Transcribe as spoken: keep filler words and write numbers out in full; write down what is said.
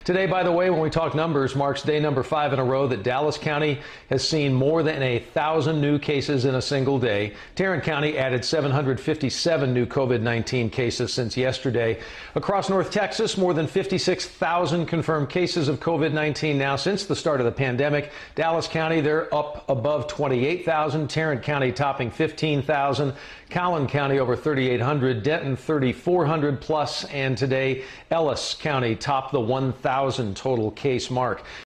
Today, by the way, when we talk numbers, marks day number five in a row that Dallas County has seen more than a thousand new cases in a single day. Tarrant County added seven hundred fifty-seven new COVID nineteen cases since yesterday. Across North Texas, more than fifty-six thousand confirmed cases of COVID nineteen now since the start of the pandemic. Dallas County, they're up above twenty-eight thousand. Tarrant County topping fifteen thousand. Collin County over thirty-eight hundred. Denton thirty-four hundred plus. And today, Ellis County topped the one thousand total case mark.